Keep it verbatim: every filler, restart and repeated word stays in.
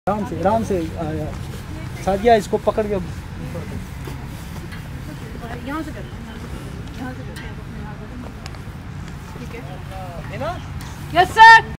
आराम से आराम से सादिया इसको पकड़ के यहाँ से कर यहाँ से कर ठीक है यस सर।